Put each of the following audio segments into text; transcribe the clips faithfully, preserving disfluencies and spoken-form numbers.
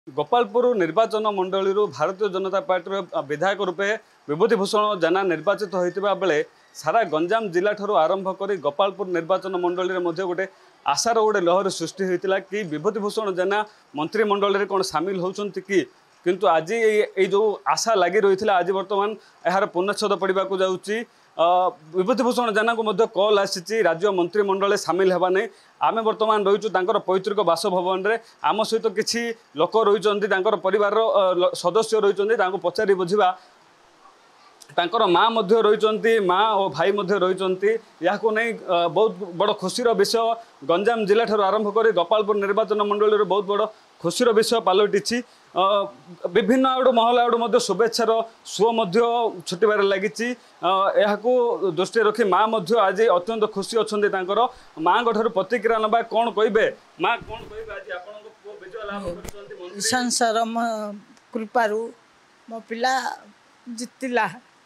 गोपालपुर निर्वाचन मंडली भारतीय जनता पार्टी विधायक रूपे विभूतिभूषण जेना निर्वाचित होता बेले सारा गंजाम जिला ठारू आरंभ कर गोपालपुर निर्वाचन मंडली में गोटे आशार गोटे लहर सृष्टि होता कि विभूतिभूषण जेना मंत्रिमंडल कौन सामिल होती कि किंतु आज ये जो आशा लगी रही आज बर्तमान यार पूर्णच्छेद पड़ा जाऊँगी। विभूतिभूषण जेना को कॉल आसी राज्य मंत्रिमंडल सामिल होगा नहीं आम बर्तमान रहीचु पैतृक बासभवन में आम सहित किसी लोक रही परिवार सदस्य रही पचारि बुझा तांकर माँ मध्य रही माँ और भाई मध्य रही नहीं बहुत बड़ खुशीर विषय गंजाम जिला ठारू आरंभ कर गोपालपुर निर्वाचन मंडल बहुत बड़ खुशीर विषय पलटि विभिन्न आड़ू महल आड़ू शुभेच्छार सुओ छुटबार लगी दृष्टि रखी माँ आज अत्यंत खुशी अच्छा माँ ठार प्रतिक्रिया ना कौन कहे माँ कौन कहे आज संसार कृपारू मो पिला जितिला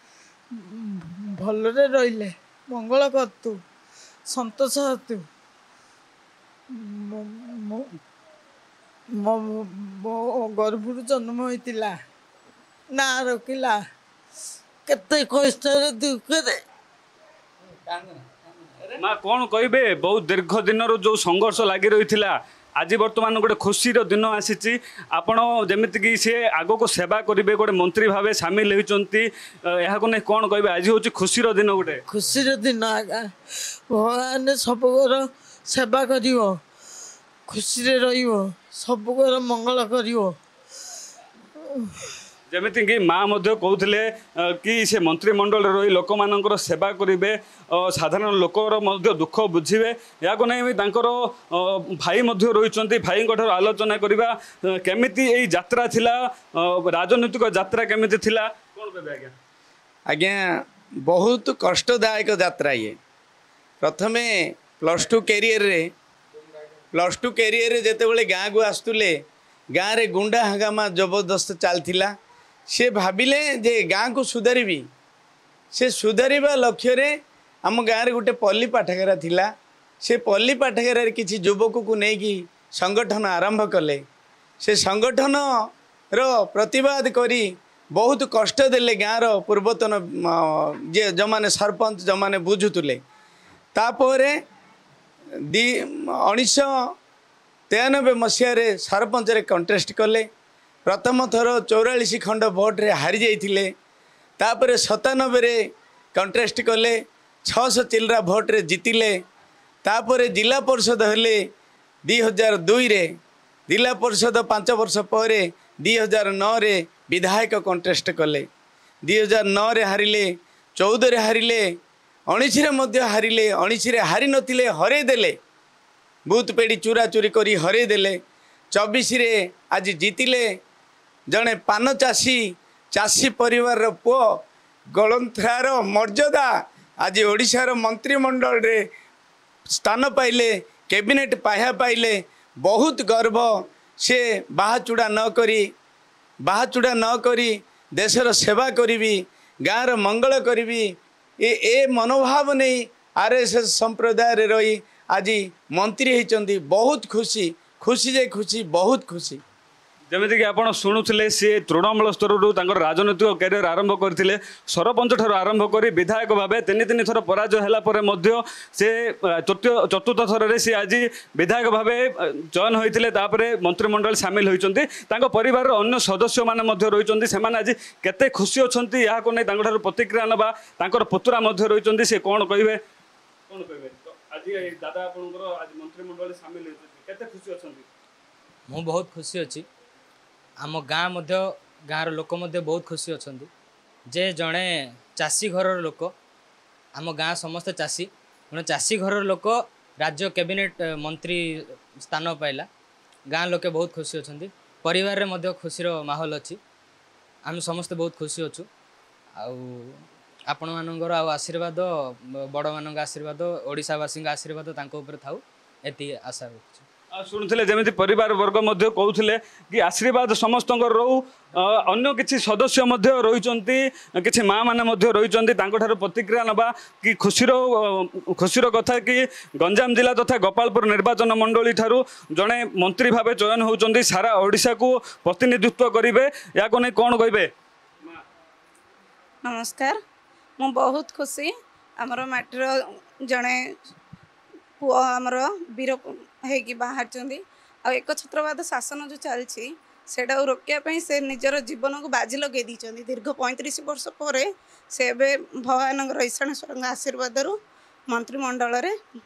भलरे रहिले मंगल करतु संतोष हतु मो गर्भर जन्म होइतिला ना रखिला केते कष्ट दुख माँ कौन कहे बहुत दीर्घ दिन जो संघर्ष लगी रही आज बर्तमान गोटे खुशीर दिन आसी आपण जमीक सी आग को सेवा करेंगे गोटे मंत्री भाव सामिल होती नहीं कौन कहे आज हूँ खुशीर दिन गोटे खुशीर दिन आगा भगवान सबकर सेवा कर खुशी रबकर मंगल कर जमीती कि माँ कहते कि से मंत्रिमंडल रही लोक मान सेवा करेंगे साधारण लोकर दुख बुझे या नहीं भाई रही भाई आलोचना करवा केमिति यही यात्रा थिला राजनीतिक यात्रा केमिति थिला कौन कहे आज्ञा आज्ञा बहुत कष्टदायक यात्रा ये प्रथमे प्लस टू कैरियर रे प्लस टू कैरियर रे जेते बळे गाँ को आसुले गाँव रे गुंडा हंगामा जबरदस्त चलथिला से भाविले जे गाँ को सुधारी से सुधारिबा लक्ष्य रे आम गाँव गोटे पल्ली पाठागार थिला से पल्ली पाठागार किसी युवक को लेकिन संगठन आरंभ कले से संगठन रो प्रतिवाद करी बहुत कष्ट देले गाँव पूर्वतन जे जो माने सरपंच जो माने बुझुतुले तापर दी उन्नीस तेयानबे मसीह सरपंच रे कंटेस्ट कले प्रथम थर चौरालीस खंड भोट रे हारी जाइथिले तापर सतानबे रे कंटेस्ट कले छःश चिल्रा भोट रे जीतिले तापर जिला परिषद हेले दुई हजार दुई रे जिला परिषद पांच वर्ष पर दुई हजार नौ रे विधायक कंटेस्ट कले दुई हजार नौ रे हारिले चौदह रे हारिले उन्नीस रे मध्य हारिले उन्नीस रे हारी नथिले हरे देले बूथ पेड़ी चूरा चूरी करी हरे देले चौबीस रे आज जीतिले जड़े पान चाषी चाषी परिवार पुओ गणथार मर्यादा आज ओडिशार मंत्रिमंडल रे स्थान पाइले कैबिनेट पाया पाइले बहुत गर्व से बाहाचुड़ा न करी बाहाचुड़ा न करी देशर सेवा करी गाँव मंगल करी ए ए मनोभाव नहीं आरएसएस संप्रदाय रे रही आज मंत्री होती बहुत खुशी खुशी जे खुशी बहुत खुशी जमीक आप शुणुले सी तृणमूल स्तर राजनीतिक कैरियर आरंभ करते सरपंच ठार आरंभ कर विधायक भाव तीन तीन थर पराजय है से चतुर्थ थर सी आज विधायक भाव चयन होते मंत्रिमंडल सामिल होती परिवार अन्य सदस्य मैंने रही से आज केते खुशी अच्छा यहाँ नहीं प्रतिक्रिया नवा पुतुरा रही सी कौन कहे कौन कहे आज दादा आज मंत्रिमंडल सामिल होते खुशी अच्छा मु बहुत खुशी अच्छी आम गाँ मध्य गाँव लोक मध्य बहुत खुशी अच्छा जे जड़े चाषी घर लोक आम गाँ समस्त चाषी जड़े चाषी घर लोक राज्य कैबिनेट मंत्री स्थान पाइला गाँ लोके बहुत खुशी अच्छा परिवार रे मध्य खुशीर माहौल अच्छी आम समस्ते बहुत खुशी अच्छु आपण मानकर आशीर्वाद बड़ मान आशीर्वाद ओडिशावासी आशीर्वाद तांको ऊपर थाउ एति आशा रखुछु। शुणुले जमी परिवार वर्ग कहते कि आशीर्वाद समस्त रहू अन्य किसी सदस्य रही किसी माँ मैंने रही प्रतिक्रिया नवा कि खुशीर खुशीर कथा कि गंजाम जिला तथा गोपालपुर निर्वाचन मंडली ठारू जड़े मंत्री भाव चयन होती सारा ओडिशा को प्रतिनिधित्व करेंगे या नहीं कौन कहे? नमस्कार मु बहुत खुशी आमर माटीर जड़े पुआ आमर वीर होगी बाहर आ एक छत्रवाद शासन जो चलती से रोकने से निजर जीवन को बाजी लगे दीर्घ पैंतीस वर्ष पर से भगवान ईशानेश्वर आशीर्वाद मंत्रिमंडल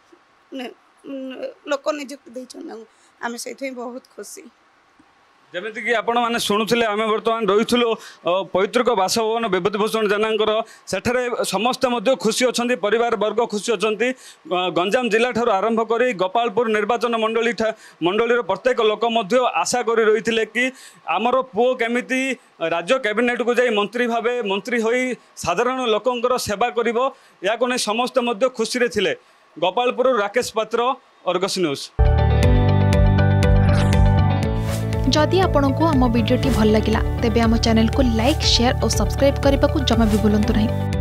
लोक नियुक्ति देते आम से बहुत खुशी। जमीक आपण मैंने शुणुले आम बर्तमान रही पैतृक बासभवन विभूतिभूषण जेनांकर सेठारे समस्ते खुशी अच्छा परिवार वर्ग खुशी अच्छा गंजाम जिला ठार आरंभ कर गोपालपुर निर्वाचन मंडली मंडलीर प्रत्येक लोक आशा कर रही कि आमर पुओ केमिति राज्य कैबिनेट को जाई मंत्री भावे मंत्री होई साधारण लोकंकर सेवा करिवो या को नहीं समस्ते खुशी रे थिले। गोपालपुर राकेश पात्र, अर्गस न्यूज। जदि आपंक आम भिडी भल लगा तेब आम चैनल को लाइक शेयर और सब्सक्राइब करने को जमा भी भूलु नहीं।